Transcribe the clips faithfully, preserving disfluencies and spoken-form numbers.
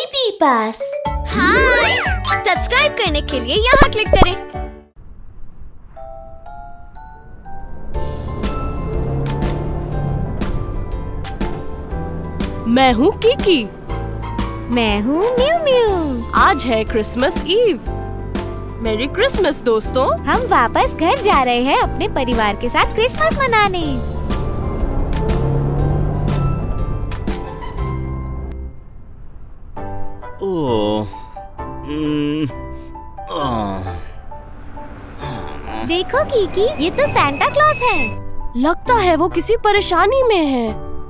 Baby बस। हाय, subscribe करने के लिए यहाँ क्लिक करें। मैं हूँ कीकी। मैं हूँ म्यू म्यू। आज है क्रिसमस ईव। मेरी क्रिसमस दोस्तों। हम वापस घर जा रहे हैं अपने परिवार के साथ क्रिसमस मनाने। ओह, हम्म, देखो कीकी, ये तो सांता क्लॉस है। लगता है वो किसी परेशानी में है।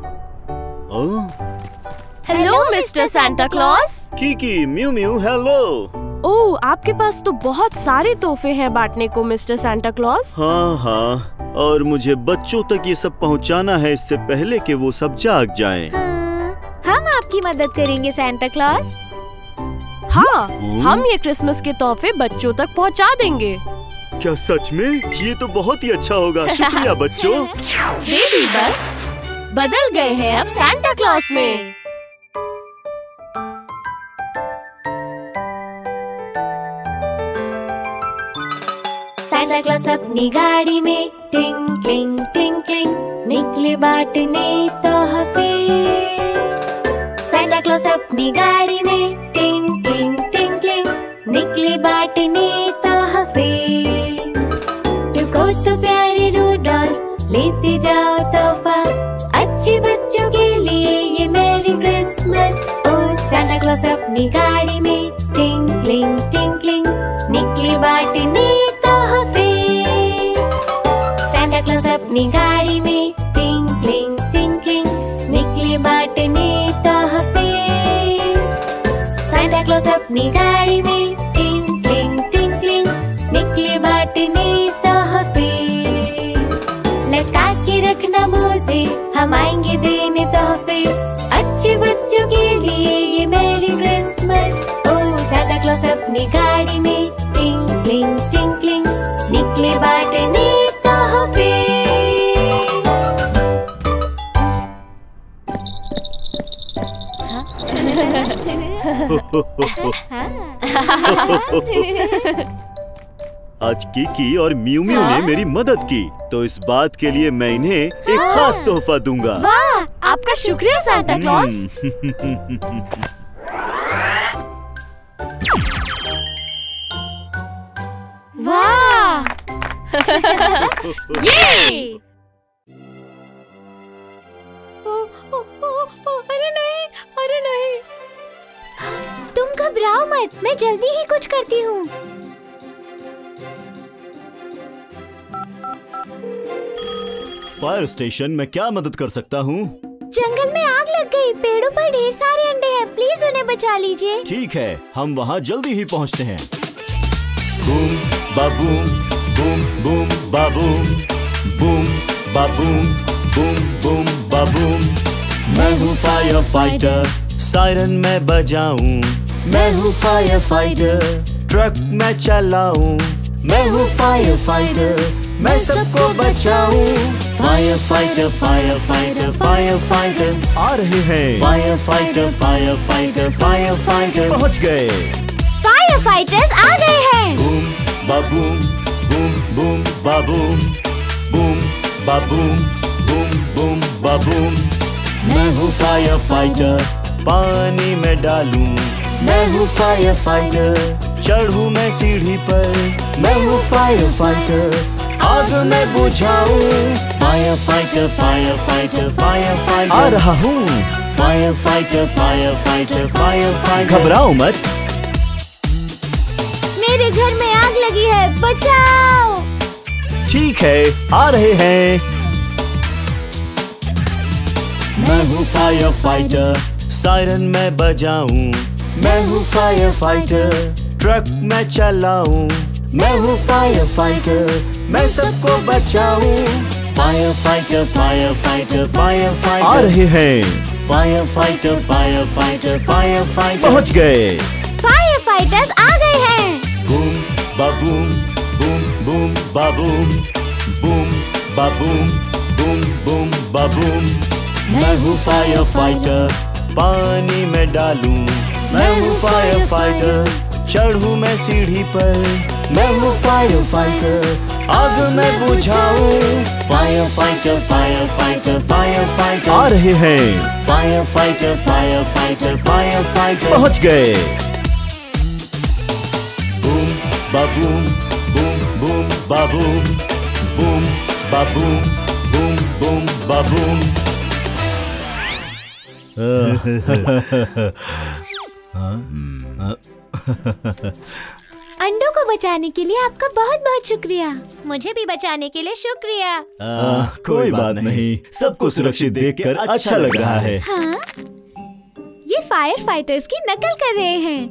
Hello mister Santa Claus. कीकी, म्यू म्यू, हेलो। ओह, आपके पास तो बहुत सारे तोहफे हैं बांटने को मिस्टर सांता क्लॉस। हाँ हाँ, और मुझे बच्चों तक ये सब पहुंचाना है इससे पहले कि वो सब जाग जाएं। हाँ, हम आपकी मदद करेंगे सांता क्लॉस। हाँ, हम ये क्रिसमस के तोहफे बच्चों तक पहुंचा देंगे। क्या सच में? ये तो बहुत ही अच्छा होगा। शुक्रिया बच्चों। बेबी बस बदल गए हैं अब सांता क्लॉस में। सांता क्लॉस अपनी गाड़ी में टिंकलिंग टिंकलिंग निकले बांटने तोहफे। सांता क्लॉस अपनी गाड़ी में टिंकलिंग टिंकलिंग निकले बांटने तोहफे। रुको तो प्यारे रूडोल्फ, लेते जाओ तोहफा अच्छे बच्चों के लिए ये मैरी क्रिसमस। ओ सांता क्लॉस अपनी गाड़ी में टिंकलिंग टिंकलिंग निकले बांटने तोहफे। सांता क्लॉस अपनी गाड़ी में टिंकलिंग टिंकलिंग निकले बांटने तोहफे। सांता क्लॉस अपनी गाड़ी में टिंकलिंग टिंकलिंग निकले बांटने तोहफे। लटका के रखना मोज़े, हम आएंगे देने तोहफे अच्छे बच्चों के लिए ये मैरी क्रिसमस। ओ सांता क्लॉस अपनी गाड़ी में टिंकलिंग टिंकलिंग निकले बांटने तोहफे। आज कीकी और म्यू म्यू ने मेरी मदद की, तो इस बात के लिए मैं इन्हें एक खास तोहफा दूंगा। वाह, आपका शुक्रिया सांता क्लॉस। वाह! ये! अरे नहीं, अरे नहीं। तुम घबराओ मत, मैं जल्दी ही कुछ करती हूँ। फायर स्टेशन में क्या मदद कर सकता हूँ? जंगल में आग लग गई, पेड़ों पर ढेर सारे अंडे हैं, प्लीज उन्हें बचा लीजिए। ठीक है, हम वहाँ जल्दी ही पहुँचते हैं। बूम बाबूम, बूम बूम बाबूम, बूम बाबूम, बूम बूम बाबूम। मैं हूँ फायर फाइटर, सायरन मैं बजाऊं। मैं हूँ फायर फाइटर, ट्रक मैं चलाऊं। मैं हूँ फायर फाइटर, मैं सबको बचाऊं। Firefighter, firefighter, firefighter आ रहे हैं। Firefighter, firefighter, firefighter पहुँच गए। फायर फाइटर्स आ गए हैं। बूम बाबूम, बूम बूम बाबूम, बूम बाबूम, बूम बूम बाबूम। मैं हूँ फायर फाइटर, पानी में डालूं। मैं हूँ फायर फाइटर, चढ़ूं मैं सीढ़ी पर। मैं हूँ फायर फाइटर, आग में बुझाऊं। Firefighter, firefighter, firefighter आ रहा हूँ। Firefighter, firefighter, firefighter घबराओ मत। मेरे घर में आग लगी है, बचाओ। ठीक है, आ रहे हैं। मैं हूँ फायर फाइटर, सायरन मैं बजाऊं। मैं हूँ फायर फाइटर, ट्रक मैं चलाऊं। मैं हूँ फायर फाइटर, मैं सबको बचाऊं। Firefighter, firefighter, firefighter आ रहे हैं। Firefighter, firefighter, firefighter पहुँच गए। फायर फाइटर्स आ गए हैं। बूम बाबूम, बूम बूम बाबूम, बूम बाबूम, बूम बूम बाबूम। मैं हूँ फायर फाइटर, पानी में डालूं। मैं हूँ फायर फाइटर, चढ़ूं मैं सीढ़ी पर। मैं हूँ फायर फाइटर, आग मैं बुझाऊं। Firefighter, firefighter, firefighter आ रहे हैं। Firefighter, firefighter, firefighter पहुंच गए। बूम बाबूम, बूम बूम बाबूम, बूम बाबूम, बूम बूम बाबूम। अंडों को बचाने के लिए आपका बहुत बहुत शुक्रिया। मुझे भी बचाने के लिए शुक्रिया। आ, कोई बात नहीं, सबको सुरक्षित देखकर अच्छा लग रहा है। हाँ? ये फायर फाइटर्स की नकल कर रहे हैं।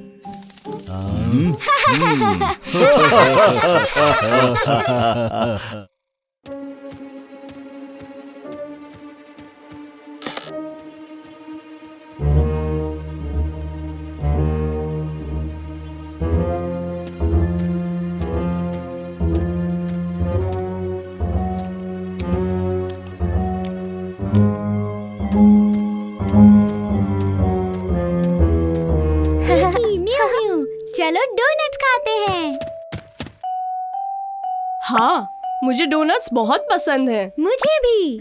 चलो डोनट्स खाते हैं। हाँ, मुझे डोनट्स बहुत पसंद है। मुझे भी।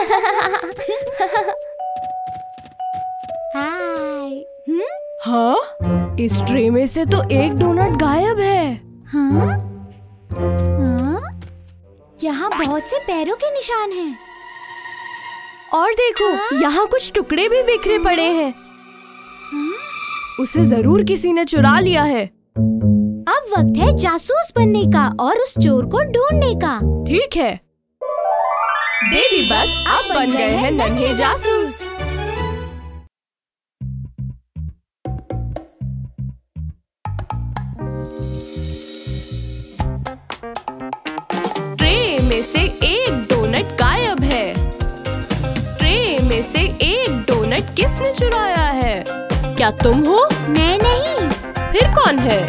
हाय। हम्म? हाँ? इस ट्रे में से तो एक डोनट गायब है। हाँ? हाँ? यहाँ बहुत से पैरों के निशान हैं। और देखो, हाँ? यहाँ कुछ टुकड़े भी बिखरे पड़े हैं। उसे जरूर किसी ने चुरा लिया है। अब वक्त है जासूस बनने का और उस चोर को ढूंढने का। ठीक है। बेबी बस अब बन गए हैं नन्हे जासूस। ट्रे में से एक डोनट गायब है। ट्रे में से एक डोनट किसने चुराया है? क्या तुम हो? मैं नहीं। फिर कौन है?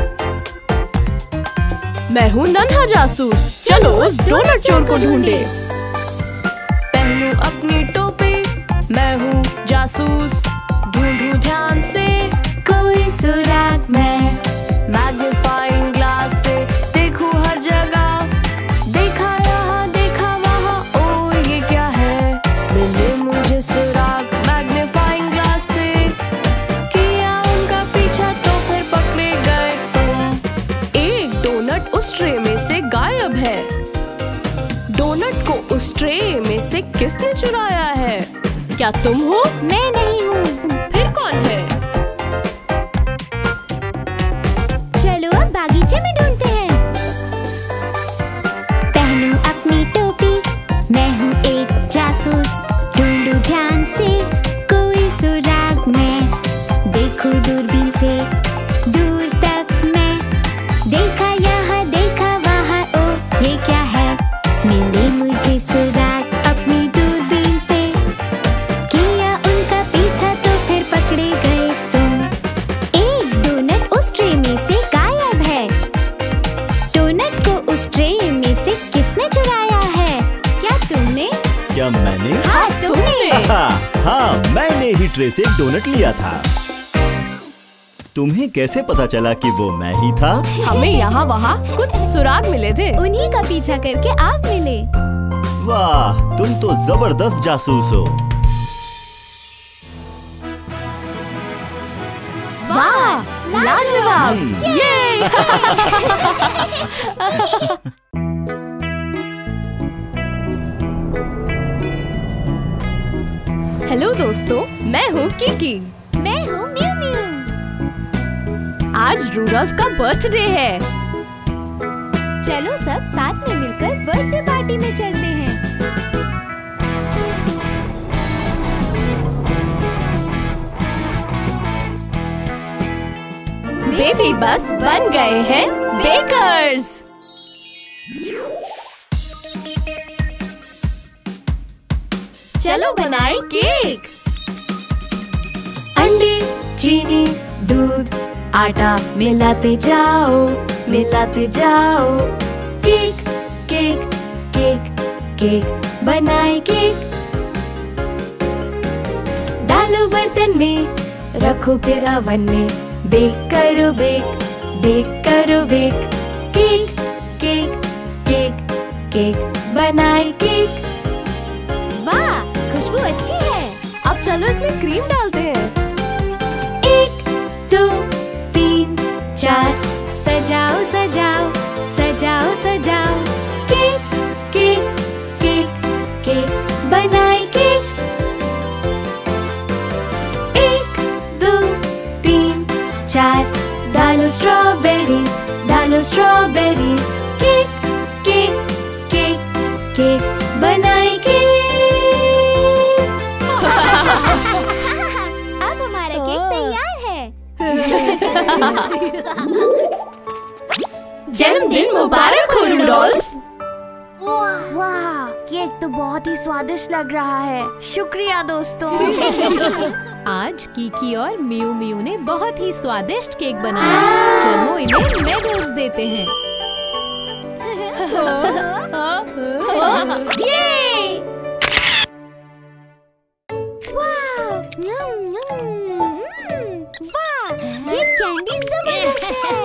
मैं हूँ नन्हा जासूस। चलो उस डोनट चोर को ढूंढे। पहनूं अपनी टोपी, मैं हूँ जासूस। ढूंढूं ध्यान से कोई सुराग मैं। मैग्नीफाइंग ग्लास से देखूं हर जगह। देखा यहाँ देखा वहाँ, ओ ये क्या है? मिले मुझे सुराग मैग्नीफाइंग ग्लास से। किया उनका पीछा तो फिर पकड़े गए तुम। एक डोनट उस ट्रे में से गायब है। डोनट को उस ट्रे में से किसने चुराया है? क्या तुम हो? मैं नहीं हूँ। फिर कौन है? चलो अब बागीचे में ढूंढते हैं। पहनूं अपनी टोपी, मैं हूँ एक जासूस। ढूंढूं ध्यान से कोई सुराग मैं। देखूं दूरबीन से दूर तक मैं। देखा यहाँ देखा वहाँ, ओ ये क्या है? मिले मुझे सुराग अपनी दूरबीन से। किया उनका पीछा तो फिर पकड़े गए तुम। एक डोनट उस ट्रे में से गायब है। डोनट को उस ट्रे में से किसने चुराया है? क्या तुमने? क्या मैंने? हाँ तुमने। हाँ, हाँ मैंने ही ट्रे से एक डोनट लिया था। तुम्हें कैसे पता चला कि वो मैं ही था? हमें यहाँ वहाँ कुछ सुराग मिले थे। उन्हीं का पीछा करके आप मिले। वाह, तुम तो जबरदस्त जासूस हो। वाह, लाजवाब। हम्म। ये हेलो दोस्तों, मैं हूँ किकी। मैं हूँ म्यू म्यू। आज रूडल्फ का बर्थडे है। चलो सब साथ में मिलकर बर्थडे पार्टी में चलते हैं। बेबी बस बन गए हैं बेकर्स। चलो बनाए केक। अंडे, चीनी, दूध, आटा मिलाते जाओ, मिलाते जाओ। केक, केक, केक, केक बनाए केक। डालो बर्तन में, रखो फिर अवन में, बेक करो बेक, बेक करो bake. Cake cake cake cake बनाए केक। वाह, खुशबू अच्छी है। अब चलो इसमें क्रीम डालते हैं। एक दो तीन चार, सजाओ सजाओ सजाओ सजाओ। केक केक केक केक बनाए केक। एक दो तीन चार, डालो स्ट्रॉबेरीज, डालो strawberries. Cake cake cake cake बनाए केक। अब हमारा केक तैयार है। जन्मदिन मुबारक हो रूडोल्फ। वाह, केक तो बहुत ही स्वादिष्ट लग रहा है। शुक्रिया दोस्तों। आज कीकी और मियू मियू ने बहुत ही स्वादिष्ट केक बनाया। चलो इन्हें मेडल्स देते हैं। ये वाह, ये कैंडी जबरदस्त है।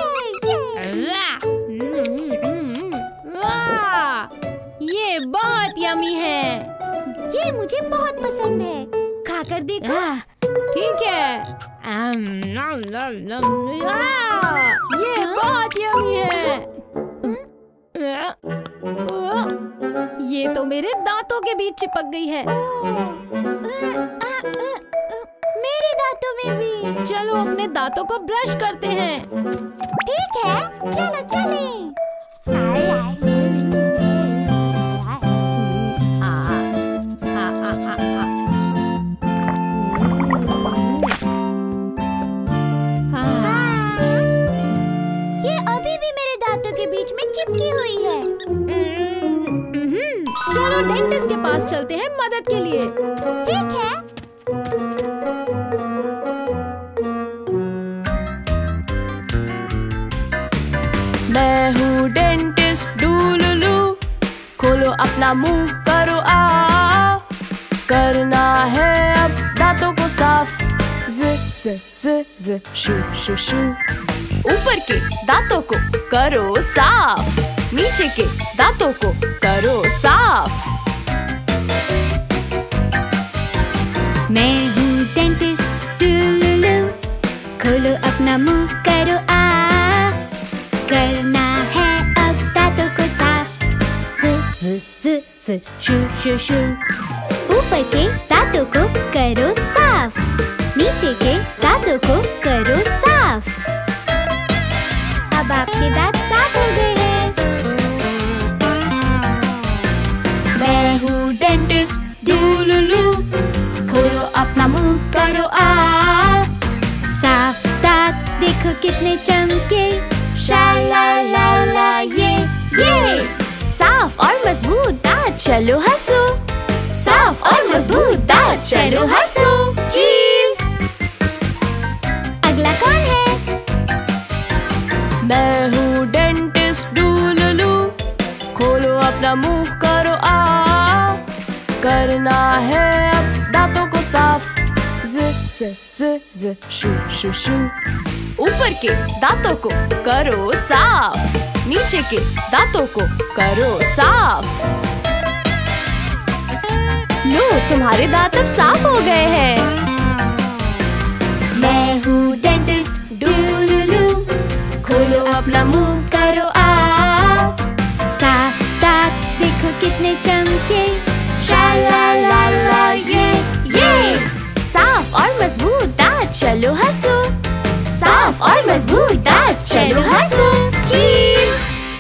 ये बहुत यमी है। ये मुझे बहुत पसंद है। खाकर देखो। ठीक है। आम, नम, नम, नम। आ, ये बहुत यमी है। ये तो मेरे दांतों के बीच चिपक गई है। मेरे दांतों में भी। चलो अपने दांतों को ब्रश करते हैं। ठीक है, चलो चलें। ये अभी भी मेरे दांतों के बीच में चिपकी हुई है। चलो डेंटिस्ट के पास चलते हैं मदद के लिए। ठीक है। मैं हूँ डेंटिस्ट डूलुलू, खोलो अपना मुंह करो आ। करना है अब दांतों को साफ, ज ज ज ज शू शू शू। ऊपर के दांतों को करो साफ, नीचे के दांतों को करो साफ। मैं हूँ डेंटिस्ट डुलुलु, खोलो अपना मुंह करो आ। करना है अब दांतों को साफ, ज ज ज ज शू शू शू। ऊपर के दांतों को करो साफ, नीचे के दांतों को करो साफ। अब आपके दांत साफ हो गए हैं। मैं हूँ डेंटिस्ट डूलुलू, खोलो अपना मुंह करो आ। साफ दांत देखो कितने चमके, शा ला ला ला ये ये। साफ और मजबूत दांत चलो हंसो, साफ और मजबूत दांत चलो हंसो। चीज। अगला कौन है? मैं हूँ डेंटिस्ट डूलुलू, खोलो अपना मुंह करो आ। करना है अब दांतों को साफ, ज ज ज ज शू शू शू। ऊपर के दांतों को करो साफ, नीचे के दांतों को करो साफ। लो, तुम्हारे दांत अब साफ हो गए हैं। मैं हूँ डेंटिस्ट डुलुलु, खोलो अपना मुंह करो आ। साफ दांत देखो कितने चमके, शा ला ला ला ये ये। साफ और मजबूत दांत चलो हंसो, साफ और मजबूत दांत चलो हंसो। चीज।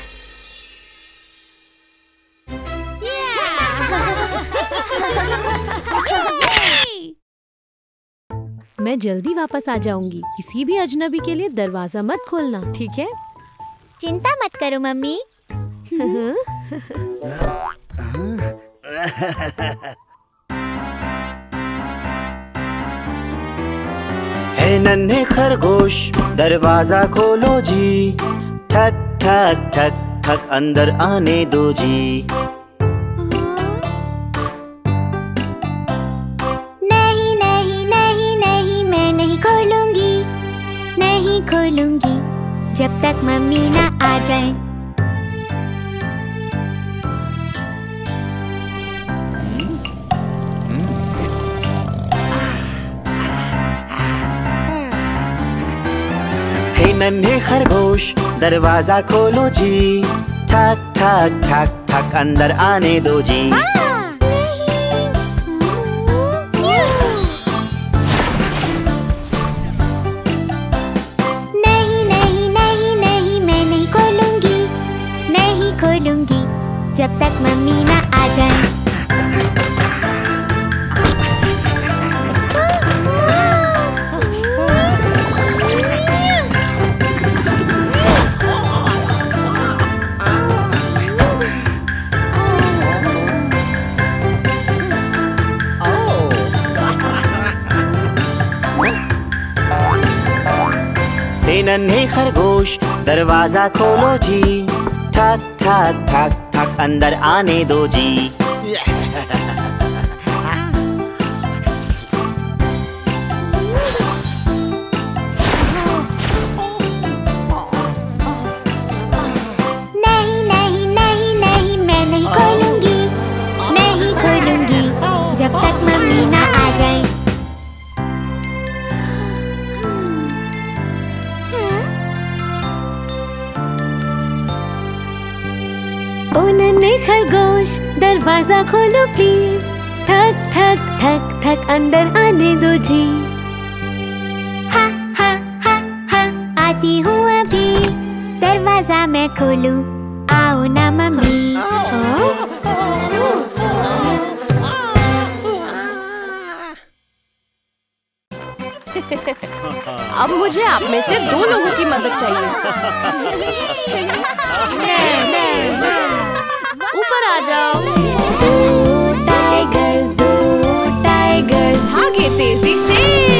मैं जल्दी वापस आ जाऊंगी। किसी भी अजनबी के लिए दरवाजा मत खोलना, ठीक है? चिंता मत करो मम्मी। है नन्हे खरगोश, दरवाजा खोलो जी। ठक ठक ठक ठक अंदर आने दो जी। नहीं नहीं नहीं नहीं, मैंने नहीं खोलूंगी जब तक मम्मी ना आ जाए। हे नन्हे खरगोश दरवाजा खोलो जी, ठक ठक ठक ठक अंदर आने दो जी। नहीं नहीं नहीं नहीं मैं नहीं खोलूंगी, नहीं खोलूंगी जब तक मम्मी ना आ जाए। हे नन्हे खरगोश दरवाजा खोलो जी, ठक ठक ठक ठक अंदर आने दो जी। नहीं नहीं नहीं नहीं मैं नहीं खोलूंगी, नहीं खोलूंगी जब तक मम्मी ना आ जाए। ओ नन्हे खरगोश दरवाजा खोलो प्लीज, ठक ठक ठक ठक अंदर आने दो जी। हा हा हा हा आती हूँ अभी, दरवाजा मैं खोलूं आओ ना मम्मी। अब मुझे आप में से दो लोगों की मदद चाहिए। ऊपर आ जाओ। दो टाइगर्स दो टाइगर्स भागे तेजी से।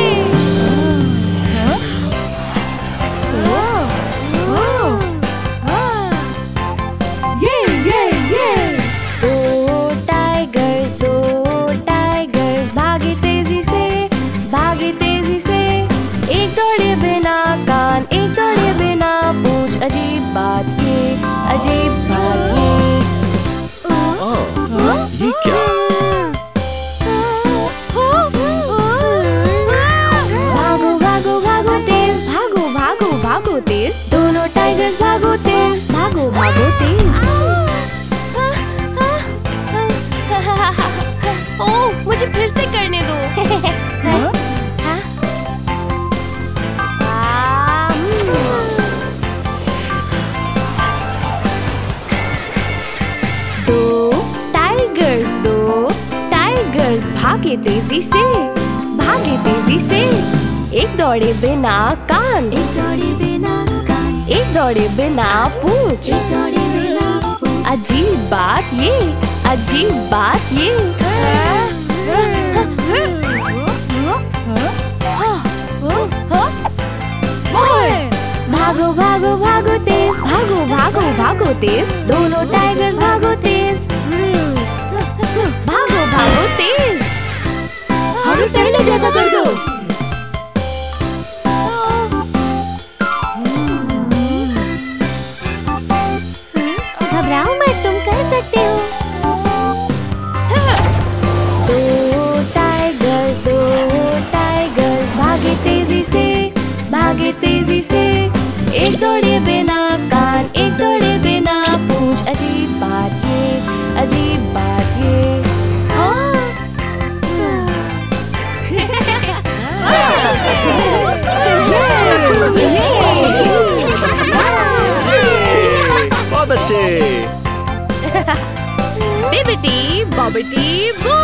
ये ये ये दो टाइगर्स दो टाइगर्स भागे तेजी से, भागे तेजी से। एक दौड़े बिना कान, एक दौड़े बिना पूंछ। अजीब बात ये, अजीब बात ये। ये क्या? भागो भागो भागो तेज, भागो भागो भागो तेज। दोनों टाइगर्स भागो तेज, भागो भागो तेज। ओह, मुझे फिर से करने दो। दो टाइगर्स दो टाइगर्स भागे तेजी से, भागे तेजी से। एक दौड़े बिना कान, एक दौड़े बिना कान, एक दौड़े बिना पूंछ। एक दौड़े बिना पूंछ। अजीब बात ये, अजीब बात ये। भागो भागो भागो तेज, भागो भागो भागो तेज। दोनों टाइगर्स भागो तेज, भागो भागो तेज। हमें पहले जैसा कर दो। घबराओ मत, तुम कर सकते हो। दो टाइगर्स दो टाइगर्स भागे तेजी से, भागे तेजी से। एक दौड़े बिना कान, एक दौड़े बिना पूंछ। अजीब बात ये, अजीब बात ये। बहुत अच्छे। बिबिटी बॉबिटी बू।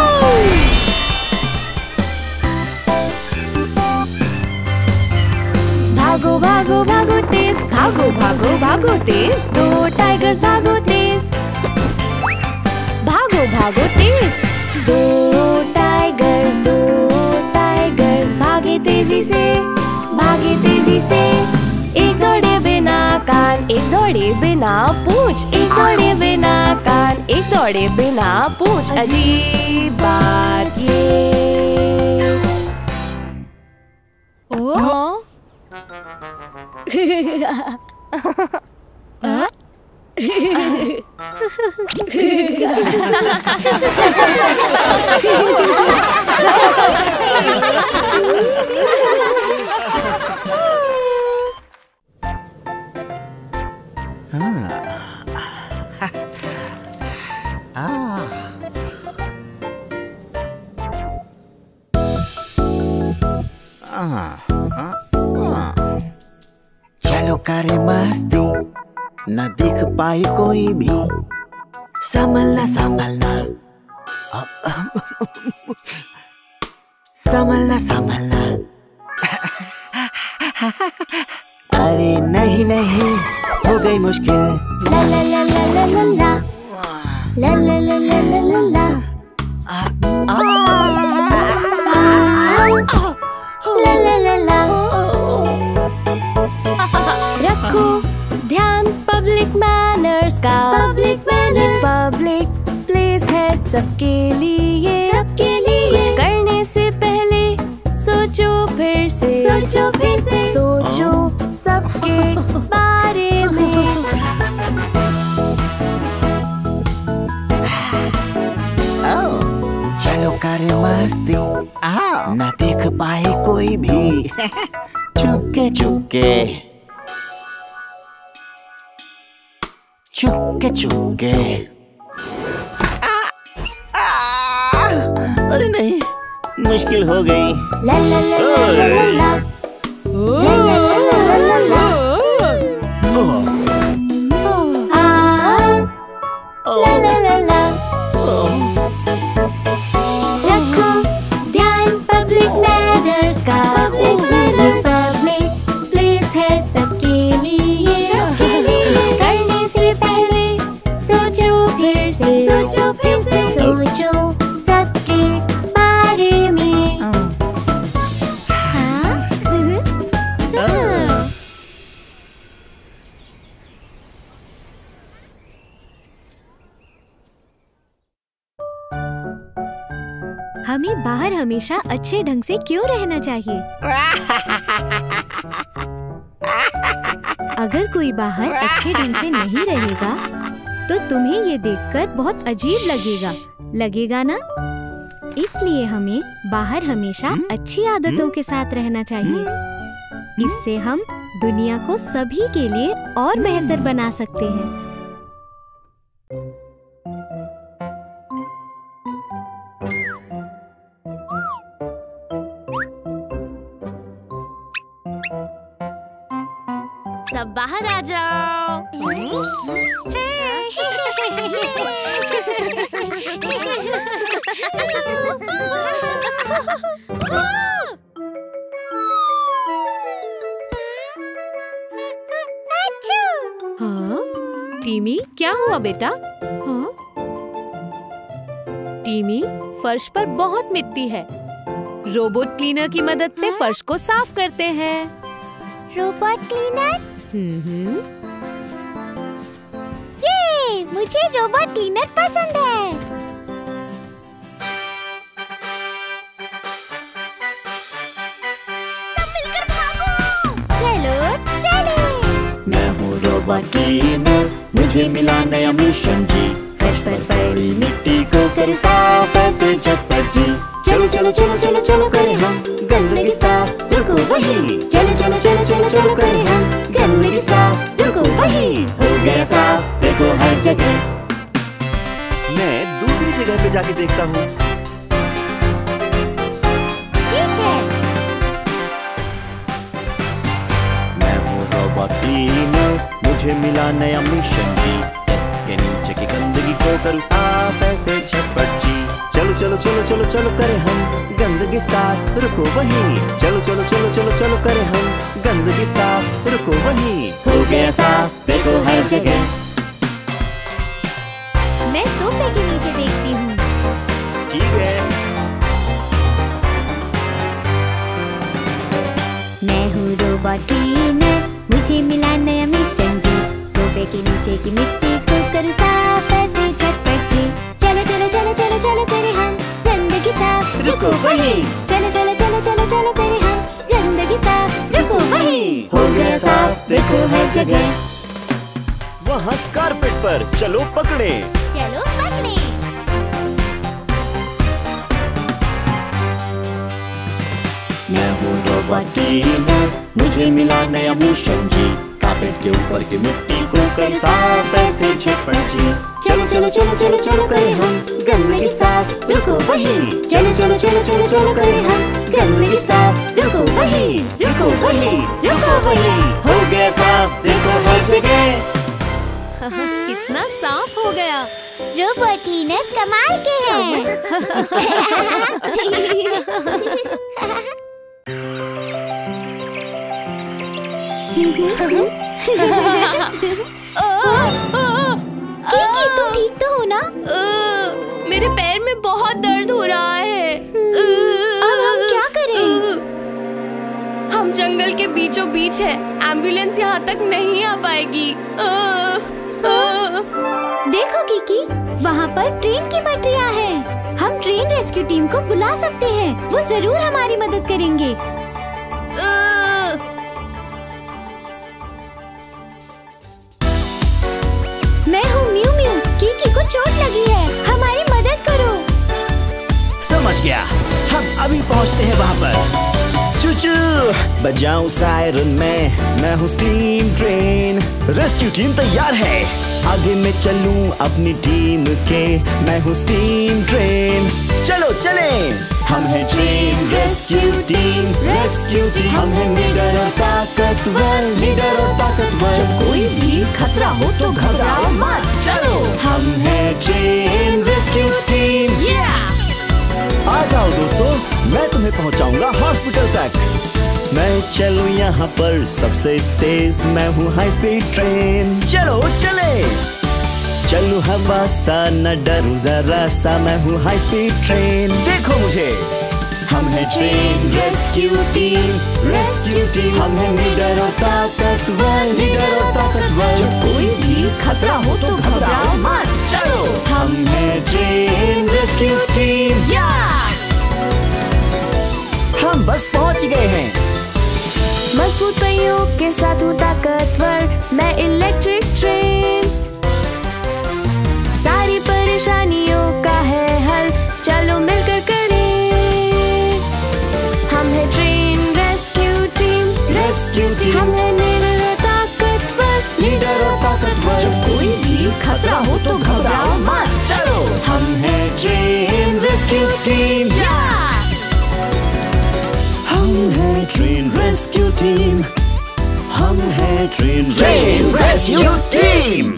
भागो भागो भागो तेज, भागो भागो भागो तेज। दो टाइगर्स भागो तेज, भागो भागो तेज। दो टाइगर्स दो टाइगर्स भागे तेजी से, भागे तेजी से। एक दौड़े बिना कान, एक दौड़े बिना पूंछ। एक दौड़े बिना कान, एक दौड़े बिना पूंछ। अजीब बात ये। ओह चलो करे मस्ती, न दिख पाए कोई भी, संभलना संभलना, संभलना संभलना। अरे नहीं नहीं, हो गई मुश्किल। ला ला ला ला ला ला ला ला ला ला ला ला ला ला ला ला ला ला। रखो ध्यान पब्लिक मैनर्स का, पब्लिक मैनर्स। पब्लिक प्लेस है सबके लिए, सबके लिए। कुछ करने से पहले सोचो फिर से, सोचो फिर से, सोचो सबके बारे में। चलो करे मस्ती, न देख पाए कोई भी, चुपके चुपके, चुपके चुपके। अरे नहीं, मुश्किल हो गई। ला ला ला ला ला ला ला ला ला ला ला ला ला। ला ला ला ला। रखो ध्यान पब्लिक मैनर्स का, पब्लिक मैनर्स। पब्लिक प्लेस है सबके लिए, सबके लिए। कुछ करने से पहले सोचो फिर से, सोचो फिर से, सोचो सबके बारे में। हाँ? हमें बाहर हमेशा अच्छे ढंग से क्यों रहना चाहिए? अगर कोई बाहर अच्छे ढंग से नहीं रहेगा तो तुम्हें ये देखकर बहुत अजीब लगेगा, लगेगा ना? इसलिए हमें बाहर हमेशा अच्छी आदतों के साथ रहना चाहिए। इससे हम दुनिया को सभी के लिए और बेहतर बना सकते हैं। सब बाहर आ जाओ। हाँ? टीमी, क्या हुआ बेटा? हाँ? टीमी, फर्श पर बहुत मिट्टी है। रोबोट क्लीनर की मदद से फर्श को साफ करते हैं। Robot cleaner? हम्म। ये मुझे रोबोट क्लीनर पसंद है। सब मिलकर भागो। चलो चले। मैं हूँ रोबोट क्लीनर, मुझे मिला नया मिशन जी। फर्श पर पड़ी मिट्टी को करो साफ ऐसे झटपट जी। चलो चलो चलो चलो चलो करें हम गंदगी साफ, रुको वही। चलो चलो चलो चलो चलो करें हम गंदगी साफ, रुको वही। हो गया साफ, देखो हर जगह। मैं दूसरी जगह पे जाके देखता हूँ। ठीक है। मैं हूँ रोबोट क्लीनर, मुझे मिला नया मिशन जी। डेस्क के नीचे की गंदगी को करूँ साफ ऐसे झटपट जी। चलो चलो चलो चलो चलो करें हम गंदगी साफ, रुको वही। चलो चलो चलो चलो चलो करें हम गंदगी साफ, रुको वही। हो गया साफ, देखो हर जगह। मैं सोफे के नीचे देखती हूँ। ठीक है। मैं हूँ रोबोट क्लीनर, मुझे मिला नया मिशन जी। सोफे के नीचे की मिट्टी को करूँ साफ ऐसे झटपट जी। चलो चलो चलो चलो चलो करें हम गंदगी साफ, रुको वही। चलो चलो चलो चलो चलो करें हम गंदगी साफ, रुको रुको वही। हो गया साफ देखो हर जगह। वहाँ कारपेट पर चलो पकड़े। चलो पकड़े। मैं हूँ रोबोट क्लीनर, मुझे मिला नया मिशन जी। कारपेट के ऊपर की मिट्टी को कर साफ ऐसे झटपट जी। चलो चलो चलो चलो चलो करें हम गंदगी साफ। रुको वही। चलो चलो चलो चलो चलो करें हम गंदगी साफ। रुको वही, रुको वही, रुको वही। हो गया साफ देखो हर जगह। कितना साफ हो गया। रोबोट क्लीनर्स कमाल के हैं। कीकी तुम ठीक तो हो ना? मेरे पैर में बहुत दर्द हो रहा है। अब हम क्या करें? हम जंगल के बीचों बीच है, एम्बुलेंस यहाँ तक नहीं आ पाएगी। देखो कीकी, वहाँ पर ट्रेन की पटरियाँ हैं। हम ट्रेन रेस्क्यू टीम को बुला सकते हैं, वो जरूर हमारी मदद करेंगे। मैं हूँ म्यू म्यू, कीकी को चोट लगी है, हमारी मदद करो। समझ गया, हम अभी पहुँचते हैं वहाँ पर। चूचू बजाऊं सायरन में, मैं हूँ स्टीम ट्रेन। रेस्क्यू टीम तैयार है, आगे मैं चलूं अपनी टीम के। मैं हूँ स्टीम ट्रेन, चलो चले। हम हैं train rescue team, rescue team. हम हैं निडर और ताकतवर, निडर और ताकतवर। जब कोई भी खतरा हो तो घबराओ मत, चलो। हम हैं ट्रेन रेस्क्यू टीम। आ जाओ दोस्तों, मैं तुम्हें पहुंचाऊंगा हॉस्पिटल तक। मैं चलूं यहाँ पर सबसे तेज, मैं हूँ हाई स्पीड ट्रेन। चलो चले, चलूं हवा सा न डरूं जरा सा, मैं हूँ हाई स्पीड ट्रेन। देखो मुझे, हम हैं train rescue team, rescue team. हम हैं निडर और ताकतवर, निडर और ताकतवर। जब कोई भी खतरा हो तो घबराओ मत, चलो। हम हैं ट्रेन रेस्क्यू टीम। हम बस पहुंच गए हैं। मजबूत पहियों के साथ हूँ ताकतवर, मैं इलेक्ट्रिक ट्रेन। सारी परेशानियों का है हल, चलो मिलकर करें। हम हैं train rescue team, rescue team. हम हैं निडर और ताकतवर, निडर और ताकतवर। जब कोई भी खतरा हो तो घबराओ मत, चलो। हम हैं ट्रेन रेस्क्यू टीम। हम हैं ट्रेन रेस्क्यू टीम, हम हैं train rescue team.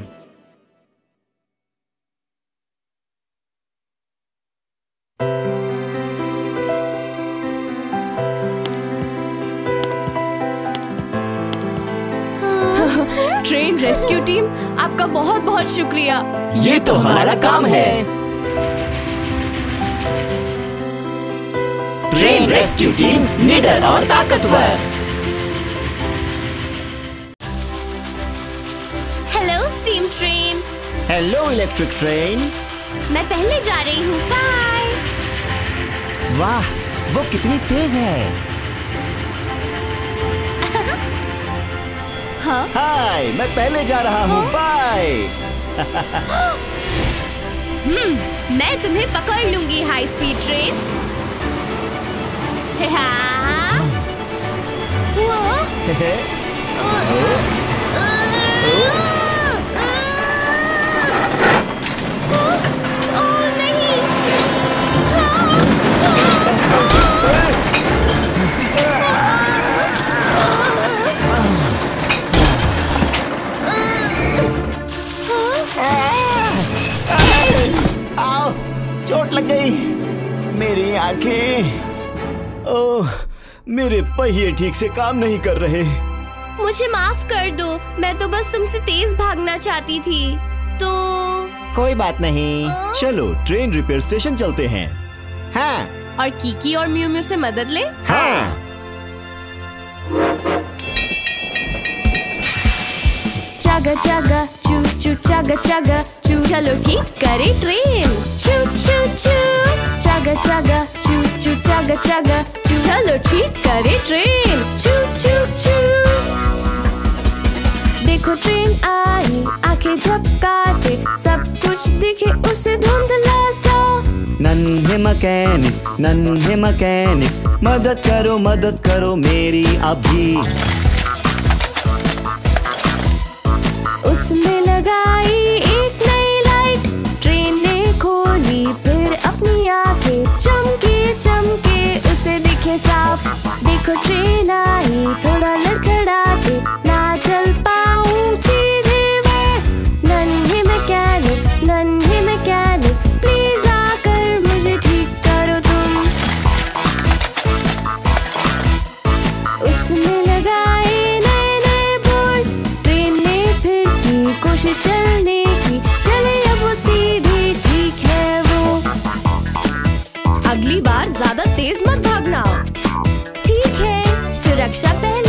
Train rescue team, आपका बहुत बहुत शुक्रिया। ये तो हमारा काम है। ट्रेन रेस्क्यू टीम, निडर और ताकतवर। Hello steam train. Hello electric train. मैं पहले जा रही हूँ, बाय। वाह, वो कितनी तेज है। हाँ? हाय, मैं पहले जा रहा हूँ, बाय। हम्म, मैं तुम्हें पकड़ लूंगी हाई स्पीड ट्रेन। हाँ? ओह नहीं। आओ, चोट लग गई। मेरी आंखें। ओह, मेरे पहिए ठीक से काम नहीं कर रहे। मुझे माफ कर दो, मैं तो बस तुमसे तेज भागना चाहती थी। तो कोई बात नहीं, चलो ट्रेन रिपेयर स्टेशन चलते हैं। हाँ। और कीकी और म्यू म्यू से मदद ले। हाँ। चागा चागा चू चू चागा चागा चू, चलो ठीक करे ट्रेन। चू चू चू चागा चागा चू चू चगा चगा चू। चलो ठीक करे ट्रेन, चू चू चू। देखो ट्रेन आई, आंखें झपकाते, सब कुछ दिखे उसे धुंधला सा। नन्हे मैकेनिक्स, नन्हे मैकेनिक्स, मदद करो मदद करो मेरी अभी। उसने लगाई एक नई लाइट, ट्रेन ने खोली फिर अपनी आंखें, चमके चमके उसे दिखे साफ। देखो ट्रेन आई, थोड़ा लड़खड़ाते, ना चल पाऊं सीधे मैं। नन्हे मैकेनिक्स, नन्हे मैकेनिक्स, प्लीज आकर मुझे ठीक करो तुम। उसने लगाए नए नए बोर्ड, ट्रेन ने फिर की कोशिश चलने की, चले अब वो सीधे ठीक है वो। अगली बार ज्यादा तेज मत भागना। ठीक है, सुरक्षा पहले।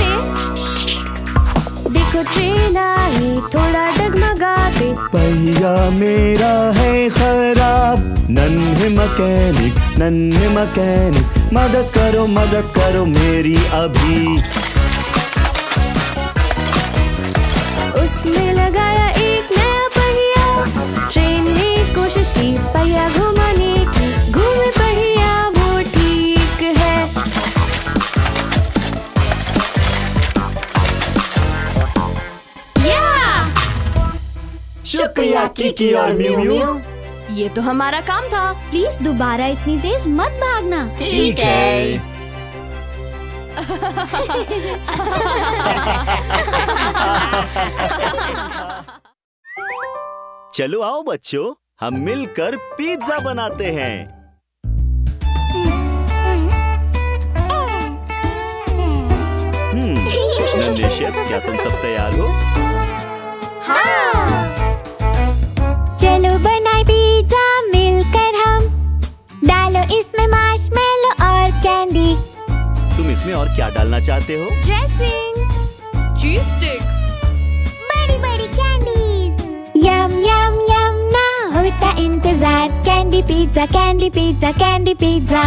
देखो ट्रेन आई, थोड़ा डगमगाते, पहिया मेरा है खराब। नन्हे मैकेनिक्स, नन्हे मैकेनिक्स, मदद करो मदद करो मेरी अभी। उसने लगाया एक नया पहिया, ट्रेन ने कोशिश की पहिया घुमाने की, घूमे पहिया वो ठीक है। या! शुक्रिया कीकी और म्यू म्यू। ये तो हमारा काम था। प्लीज दोबारा इतनी तेज मत भागना। ठीक है। चलो आओ बच्चों, हम मिलकर पिज्जा बनाते हैं। हम्म, नन्हे शेफ्स, क्या तुम सब तैयार हो? हाँ। चलो बनाए पिज्जा मिलकर हम, डालो इसमें मार्शमेलो और कैंडी। तुम इसमें और क्या डालना चाहते हो? ड्रेसिंग, चीज स्टिक्स, बड़ी बड़ी कैंडीज। यम यम यम ना होता इंतजार, candy pizza candy pizza candy pizza.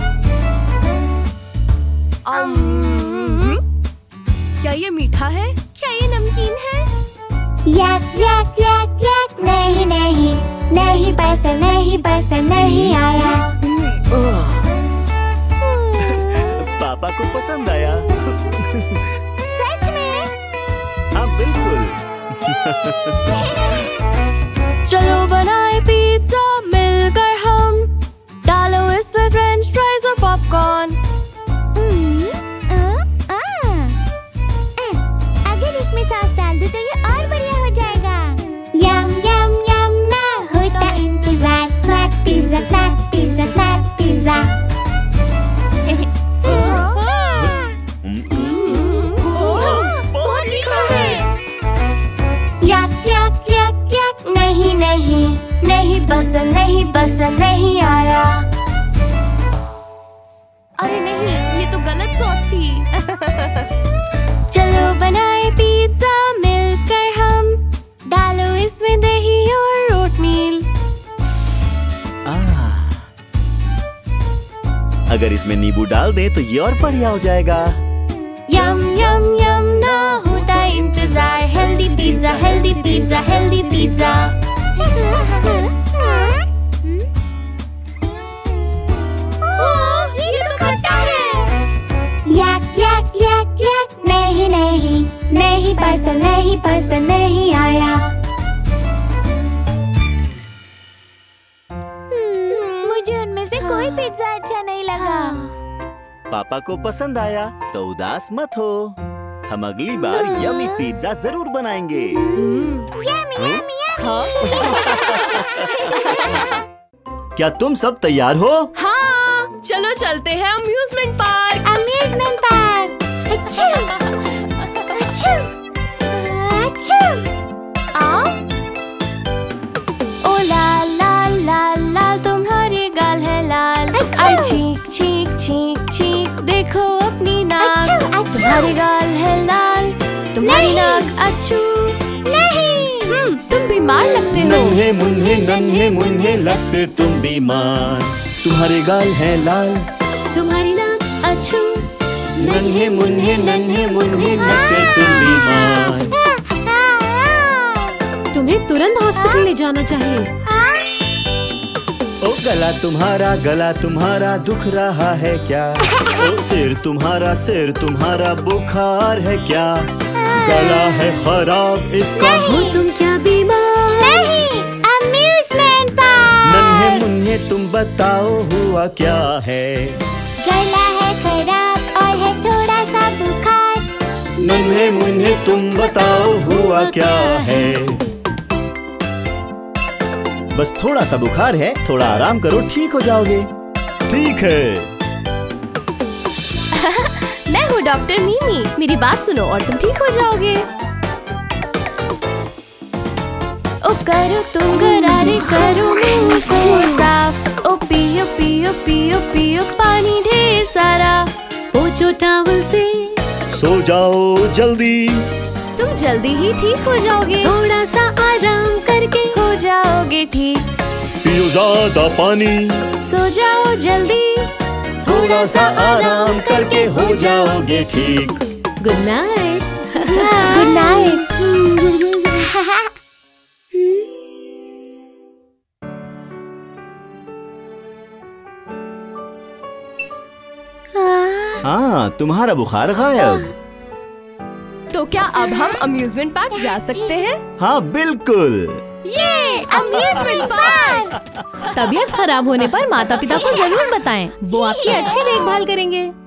क्या ये मीठा है? क्या ये नमकीन है? यक यक यक यक, नहीं नहीं नहीं पसंद नहीं पसंद नहीं आया। पापा को पसंद आया। सच में? हाँ बिल्कुल। चलो बनाए पिज्जा मिलकर हम, डालो इसमें फ्रेंच फ्राइज और पॉपकॉर्न। अगर इसमें सॉस डाल दो तो ये और बढ़िया हो जाएगा। यम यम यम ना होता इंतजार, snack pizza snack pizza snack pizza. बहुत तीखा है। यक यक यक यक, नहीं नहीं नहीं पसंद नहीं पसंद नहीं आया। अरे नहीं, ये तो गलत सॉस थी। चलो बनाए पिज्जा मिलकर हम, डालो इसमें दही और ओटमील। अगर इसमें नींबू डाल दें तो ये और बढ़िया हो जाएगा। यम यम यम ना होता इंतजार, healthy pizza healthy pizza healthy pizza. ये तो खट्टा है। यक यक यक यक, नहीं नहीं नहीं पसंद नहीं पसंद नहीं आया। मुझे उनमें से कोई पिज्जा अच्छा नहीं लगा। पापा को पसंद आया तो उदास मत हो, हम अगली बार यमी पिज्जा जरूर बनाएंगे। Yummy yummy yummy. क्या तुम सब तैयार हो? हाँ, चलो चलते हैं अम्यूजमेंट पार्क। Amusement park. अच्छू अच्छू अच्छू। आओ। ओ लाल लाल लाल लाल, तुम्हारी गाल है लाल। आई छींक छींक छींक छींक, देखो अपनी नाक। अच्छू, अच्छू। तुम्हारी गाल है लाल, तुम्हारी नाक अच्छू। नहीं, हम्म, तुम बीमार लगते हो। नन्हे मुन्हे नन्हे मुन्हे लगते तुम बीमार। तुम्हारे गाल हैं लाल, नन्हे मुन्हे नन्हे मुन्हे लगते तुम बीमार। तुम्हें तुरंत हॉस्पिटल ले जाना चाहिए। ओ गला तुम्हारा गला तुम्हारा दुख रहा है क्या? ओ सिर तुम्हारा सिर तुम्हारा बुखार है क्या? गला है खराब इसका। हो तुम क्या बीमार? नहीं, अम्यूज़मेंट पार्क। नन्हे मुन्हे तुम बताओ हुआ क्या है? गला है खराब और है थोड़ा सा बुखार। नन्हे मुन्हे तुम बताओ हुआ क्या है? बस थोड़ा सा बुखार है, थोड़ा आराम करो, ठीक हो जाओगे। ठीक है। मैं हूँ डॉक्टर मीमी, मेरी बात सुनो और तुम ठीक हो जाओगे। ओ करो तुम गरारे करो मुंह को साफ। ओ पियो पियो पियो पियो पानी ढेर सारा। पोंछो टॉवल से। सो जाओ जल्दी, तुम जल्दी ही ठीक हो जाओगे। थोड़ा सा आराम करके हो जाओगे ठीक। पियो ज्यादा पानी, सो जाओ जल्दी। थोड़ा सा आराम करके हो जाओगे ठीक। Good night. Good night. हाँ, तुम्हारा बुखार गायब। तो क्या अब हम अम्यूजमेंट पार्क जा सकते हैं? हाँ बिल्कुल। ये अम्यूजमेंट पार्क। तबीयत खराब होने पर माता पिता को जरूर बताएं, वो आपकी अच्छी देखभाल करेंगे।